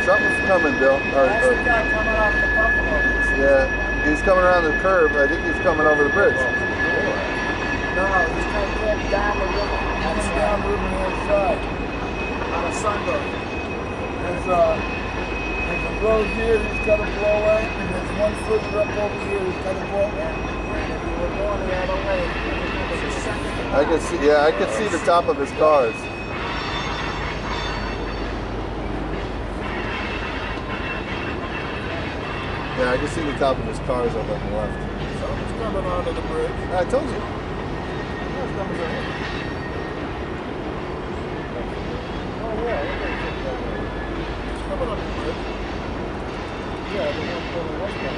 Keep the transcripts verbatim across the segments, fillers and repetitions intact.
Something's coming, Bill. Or, That's or, the guy coming out of the Buffalo. yeah, he's coming around the curve. I think he's coming over the bridge. No, he's trying to get down the river. Coming down the river on the other side. On a Sunday. There's, uh, there's a road here he's got to blow out, and there's one further up over here he's got to blow out. If you were going the other way, I can see, yeah, I can see the top of his cars. Yeah, I can see the top of his cars up on the left. something's coming onto the bridge. I told you. Oh, yeah, it's coming on the bridge. Yeah, the one coming westbound.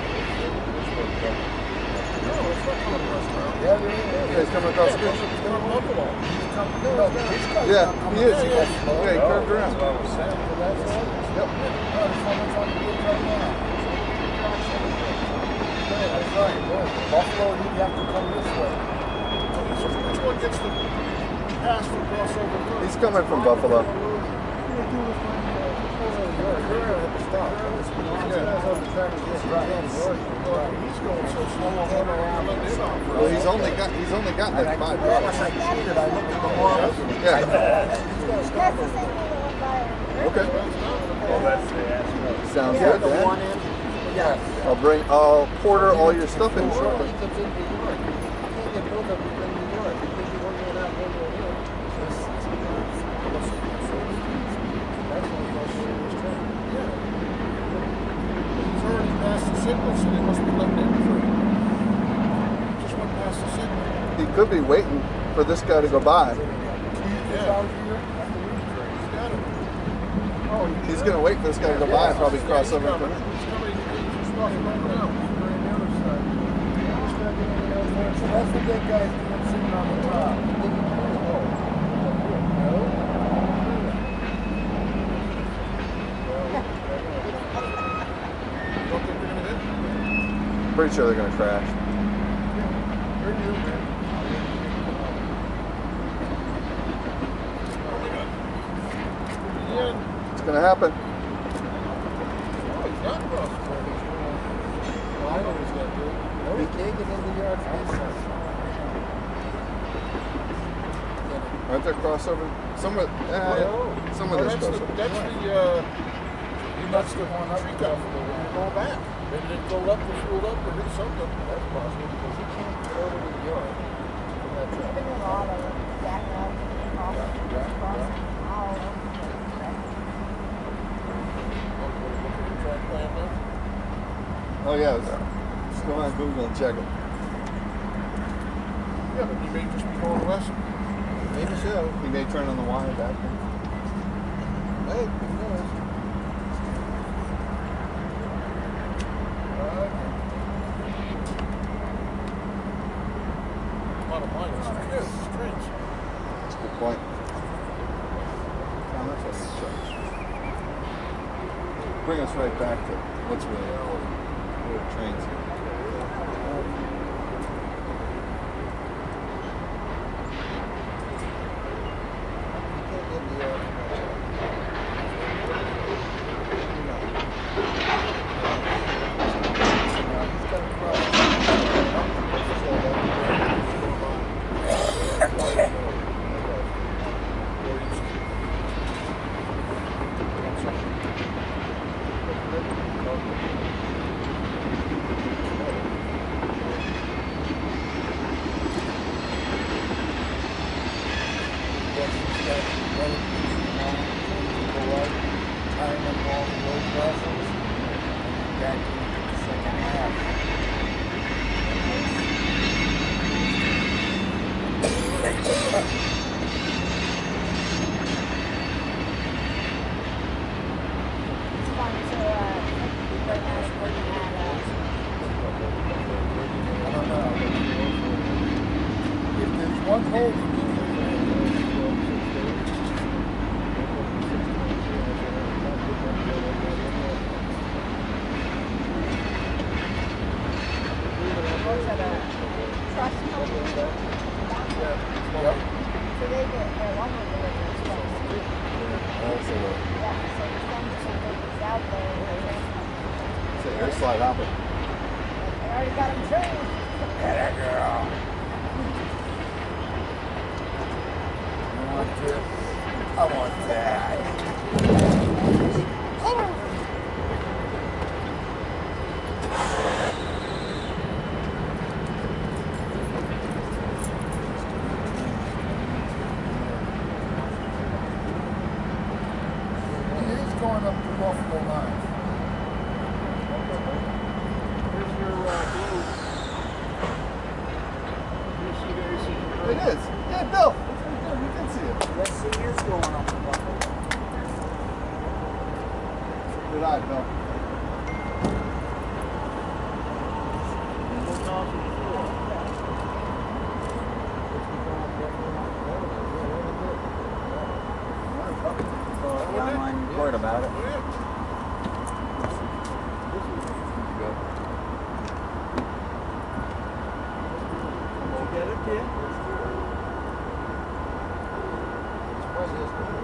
No, it's not coming westbound. Yeah, yeah, Yeah, he's coming across the bridge. He's coming Buffalo. He's coming, no, this guy's Yeah, not coming. he is. Yeah, yeah, Yeah, he curved around. That's what I was saying. So that's it? Yep. Oh, there's someone's on the bridge right now. Yeah, that's right. Yeah. Buffalo, you'd have to come this way. Which one gets the pass for crossover first? He's coming from Buffalo. He's going so slow on one around. Well, he's only got he's only got like five Once cars. I cheated, I looked at the model. Yeah. Okay. Okay. Well, that's the ass. Sounds Yeah, good, the one man. in. Yes. I'll bring I'll porter all your stuff in Sure, shortly. he comes in New York. You can't get built up in New York. You think you're working it out one way or the other. That's when he goes through his train. Yeah. He's already past the signal, so they must be letting him through. He just went past the signal. He could be waiting for this guy to go by. Yeah. Oh, He's gonna wait for this guy to go by and probably cross over. He's coming. He's coming. He's walking right now. He's going the other side. So that's what that guy's doing sitting on the top. Pretty sure they're gonna crash. It's gonna happen. Aren't there crossover? Some of, uh, yeah, some of Oh, this that's the, crossover. that's the, uh, that's the one up there. Go back. Maybe they go up or fueled up or hit something. That's possible because you can't go over to the yard. Oh yeah, just go on Google and check it. Yeah, but you may just be going west. Maybe so. He may turn on the wire back then. Hey, who knows? Bottom line is, yeah, it's strange. That's a good point. How much does it charge? Bring us right back to what's really important. Where the trains here. One hole. Also, out there. It's an air slide hopper. I already got him trained. Yeah, that girl. You want this? I want that. He is going up the Buffalo line. Here's your uh, blue. You see the A C control? It is. Yeah, Bill. It's right there. You can see it. Let's see yours going up the buffalo. Good eye, Bill. What's off of the floor? Word about it. Get it, kid? Where's this?